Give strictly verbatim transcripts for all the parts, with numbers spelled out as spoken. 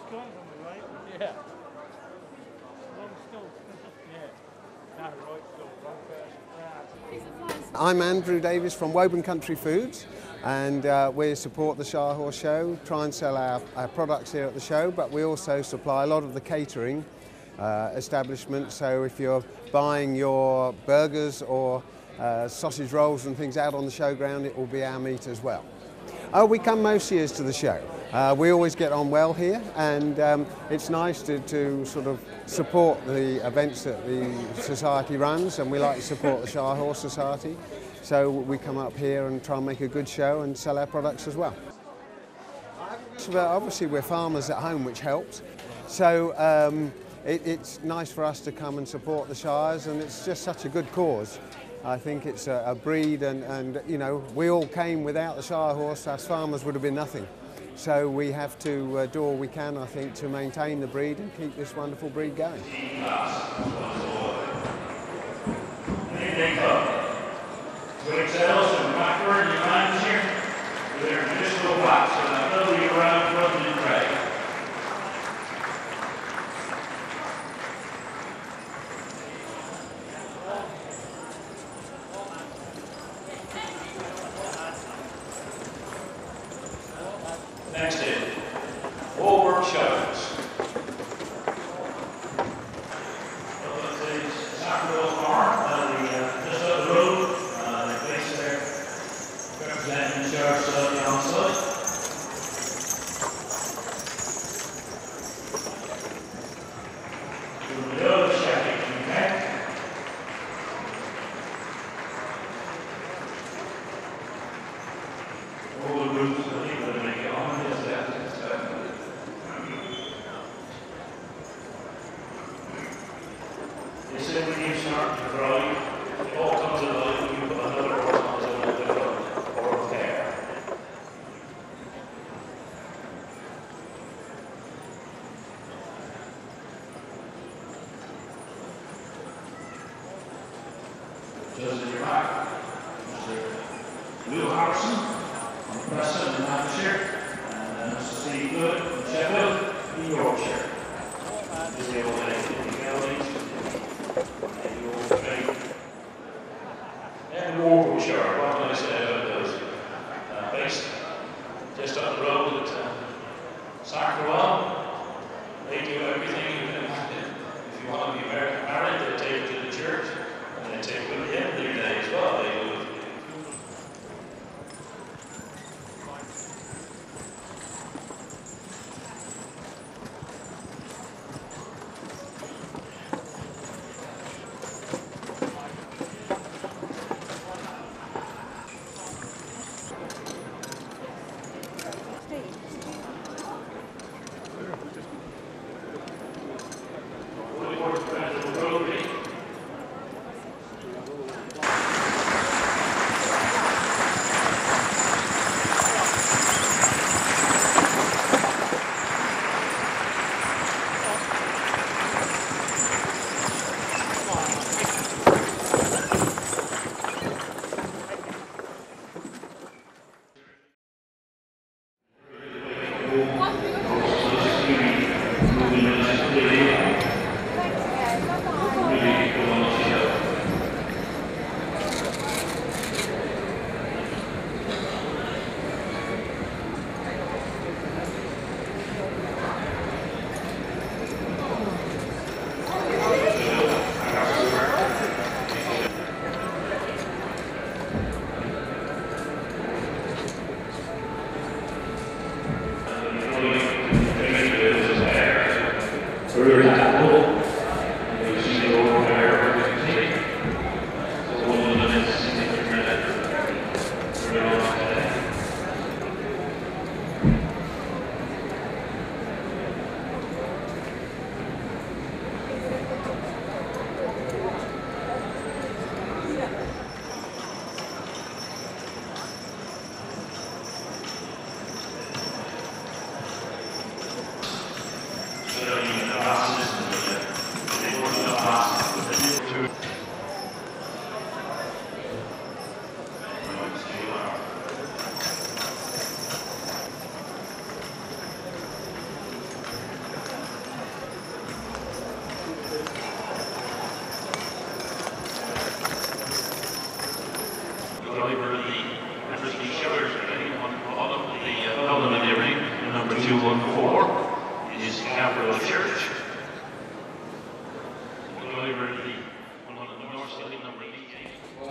strong on the right. Yeah. Long still. Yeah. No, right, still wrong person. I'm Andrew Davies from Woburn Country Foods, and uh, we support the Shire Horse Show, try and sell our, our products here at the show, but we also supply a lot of the catering uh, establishments. So if you're buying your burgers or uh, sausage rolls and things out on the showground, it will be our meat as well. Oh, we come most years to the show. Uh, we always get on well here, and um, it's nice to, to sort of support the events that the Society runs, and we like to support the Shire Horse Society. So we come up here and try and make a good show and sell our products as well. So obviously we're farmers at home, which helps. So um, it, it's nice for us to come and support the Shires, and it's just such a good cause. I think it's a, a breed, and, and you know, we all came without the Shire Horse. Us farmers would have been nothing. So we have to uh, do all we can, I think, to maintain the breed and keep this wonderful breed going. With excels and backward, you find here, with their traditional wax, and I know you around frozen and gray. Next in, Woburn shows. Sacramento Farm, uh, just up the road, uh, the place there, representing the Sheriff's uh, Council. Doing the other checking, okay? All the routes that people are making on is that. They said when you start to grow, it all comes alive when you put another horse on the other the road, or a pair. Just in your back, Mister Will Harrison from Preston in Hampshire, and Mister Steve Good from Sheffield in Yorkshire. This is the old lady in the buildings. And Woburn Shire, what can I say about those? Uh, based just up the road at uh, Sacramento. They do everything you can imagine. If you want to be married, they take you to the church, and they take you at the end of your day as well. They do. two one four is Capital Church. Deliver the one on the north side, number eight.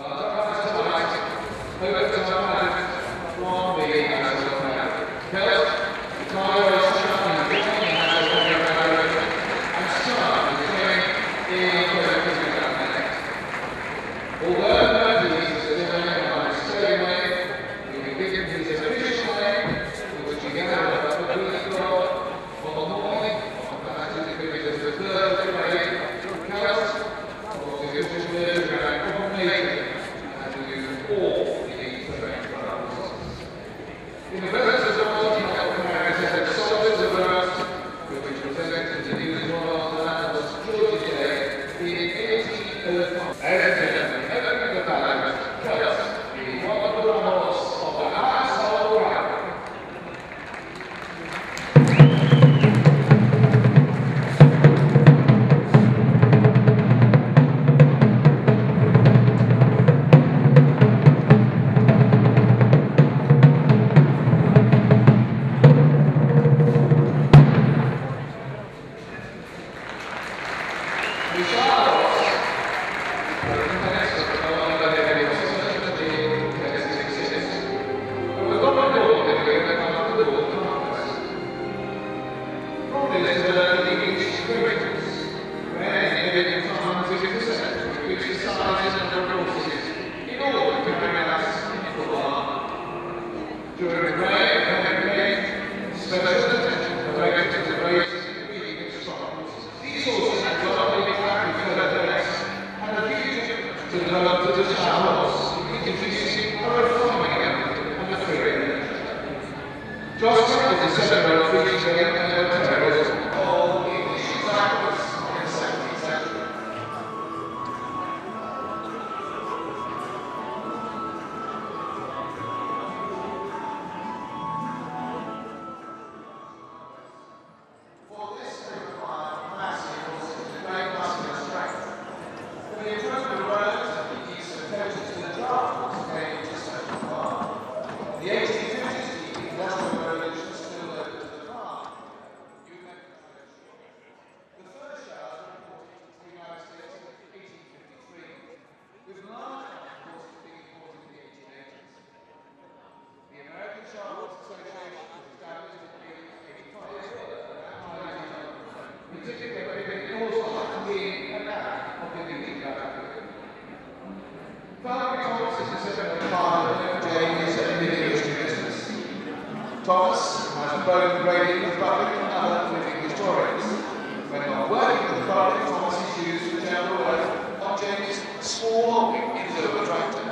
Thomas has both graded the public and other living historians. When not working with the public, Thomas is used for general work on Jamie's small indoor tractor.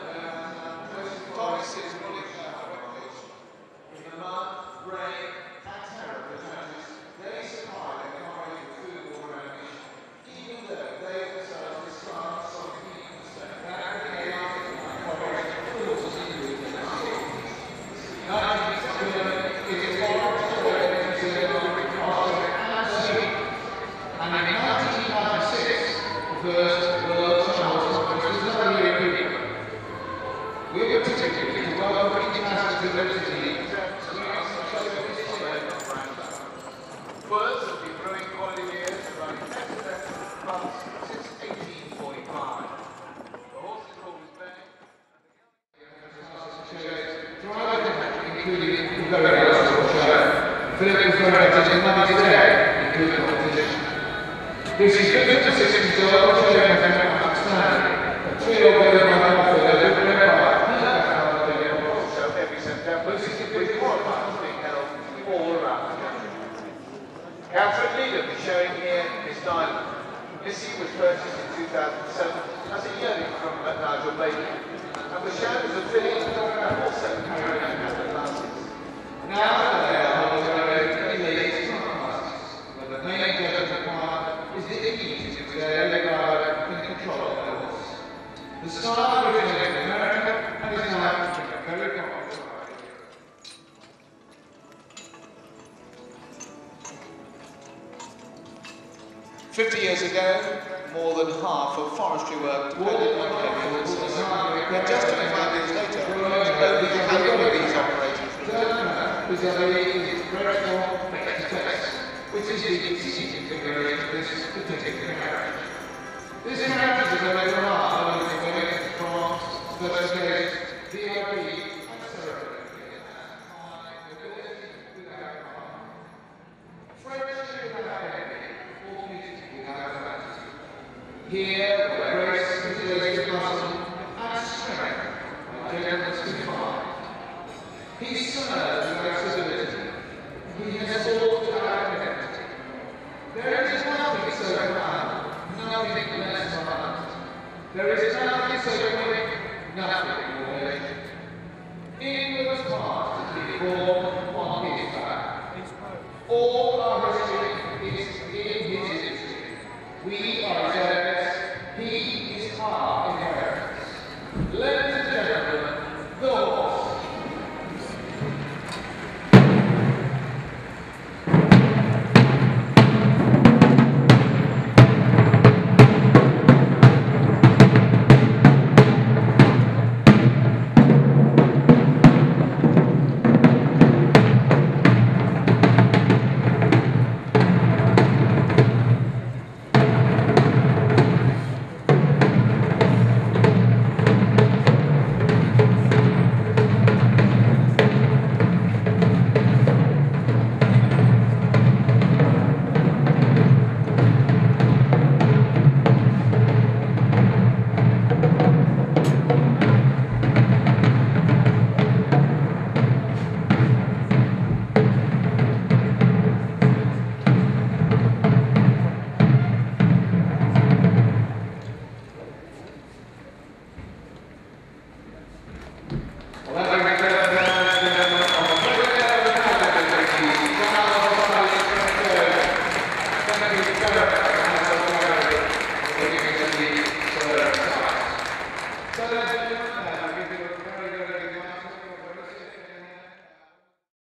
Thomas is fully in the mud, rain, and terror of the trenches. They supply their comrades with food, water, and ammunition, even though they themselves describe some heat and state. That became our comrades full to see you in the sea. And in nineteen ninety-six, the first World Children's Conference was held in Peterborough. We were particularly to welcome international diversity. Words have been growing quality years around months since eighteen forty-five. The horses are always back. Including the very last show. Philip was donated in money today, including competition. This is fifty sixty dollars show and outstanding. A trio of them are offered a different empire. Also every September, with qualifiers being held all around the country. Catherine Leader is showing here Miss Diamond. Missy was purchased in two thousand seven as a yearling from Nigel Bailey, and was shown as a filly and also carrying out the classes. Now they are holding their own ladies' classes, where the main judge required is the ease in which they regard and control their horse. The style originated in America and is now very popular. Fifty years ago, more than half of forestry work depended on chemicals, and just twenty-five years later, only a handful of these operators returned. bizarrely is its French form next to text, which is the seating configuration of this particular carriage. This carriage is a regular art of the France, first case, V I P, and ceremony. French without envy, or beauty without vanity. Here